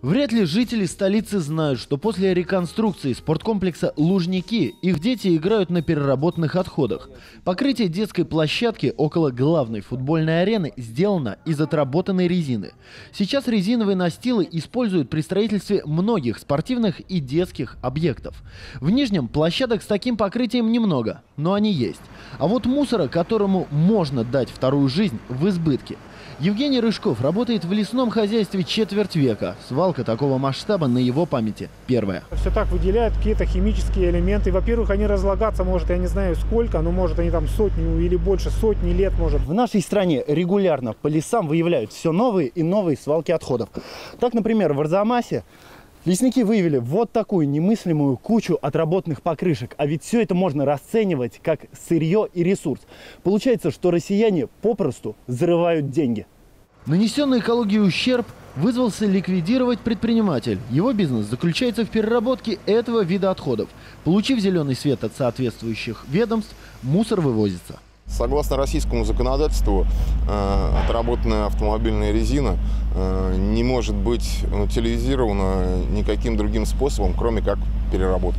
Вряд ли жители столицы знают, что после реконструкции спорткомплекса «Лужники» их дети играют на переработанных отходах. Покрытие детской площадки около главной футбольной арены сделано из отработанной резины. Сейчас резиновые настилы используют при строительстве многих спортивных и детских объектов. В Нижнем площадок с таким покрытием немного, но они есть. А вот мусора, которому можно дать вторую жизнь, в избытке. Евгений Рыжков работает в лесном хозяйстве четверть века. Свалка такого масштаба на его памяти первая. Все так выделяют какие-то химические элементы. Во-первых, они разлагаться, может, я не знаю сколько, но может они там сотню или больше, сотни лет, может. В нашей стране регулярно по лесам выявляют все новые и новые свалки отходов. Так, например, в Арзамасе лесники выявили вот такую немыслимую кучу отработанных покрышек. А ведь все это можно расценивать как сырье и ресурс. Получается, что россияне попросту зарывают деньги. Нанесенный экологии ущерб вызвался ликвидировать предприниматель. Его бизнес заключается в переработке этого вида отходов. Получив зеленый свет от соответствующих ведомств, мусор вывозится. Согласно российскому законодательству, отработанная автомобильная резина не может быть утилизирована никаким другим способом, кроме как переработка.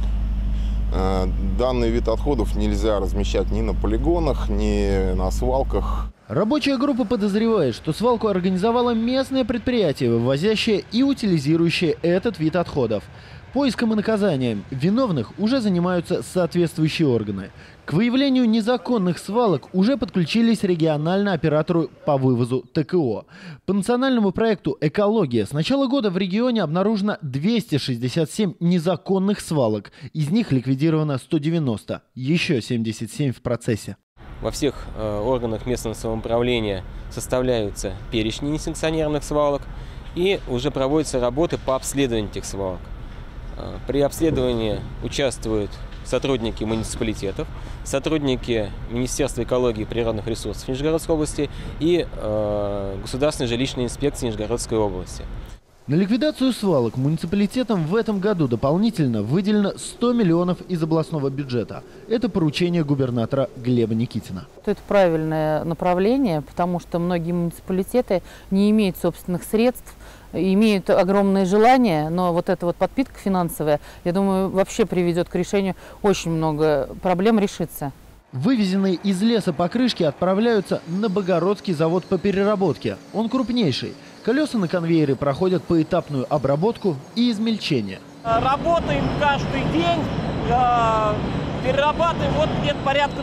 Данный вид отходов нельзя размещать ни на полигонах, ни на свалках. Рабочая группа подозревает, что свалку организовало местное предприятие, вывозящее и утилизирующее этот вид отходов. Поиском и наказанием виновных уже занимаются соответствующие органы. К выявлению незаконных свалок уже подключились региональные операторы по вывозу ТКО. По национальному проекту «Экология» с начала года в регионе обнаружено 267 незаконных свалок. Из них ликвидировано 190, еще 77 в процессе. Во всех органах местного самоуправления составляются перечни несанкционированных свалок и уже проводятся работы по обследованию этих свалок. При обследовании участвуют сотрудники муниципалитетов, сотрудники Министерства экологии и природных ресурсов Нижегородской области и Государственной жилищной инспекции Нижегородской области. На ликвидацию свалок муниципалитетам в этом году дополнительно выделено 100 миллионов из областного бюджета. Это поручение губернатора Глеба Никитина. Это правильное направление, потому что многие муниципалитеты не имеют собственных средств, имеют огромное желание, но вот эта вот подпитка финансовая, я думаю, вообще приведет к решению очень много проблем, решится. Вывезенные из леса покрышки отправляются на Богородский завод по переработке. Он крупнейший. Колеса на конвейере проходят поэтапную обработку и измельчение. Работаем каждый день, перерабатываем вот где-то порядка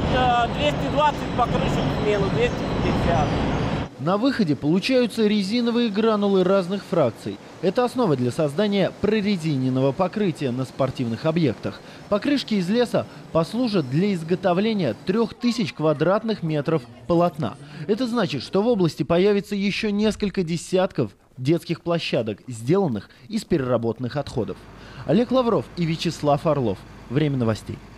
220 покрышек в смену, 250. На выходе получаются резиновые гранулы разных фракций. Это основа для создания прорезиненного покрытия на спортивных объектах. Покрышки из леса послужат для изготовления 3000 квадратных метров полотна. Это значит, что в области появится еще несколько десятков детских площадок, сделанных из переработанных отходов. Олег Лавров и Вячеслав Орлов. Время новостей.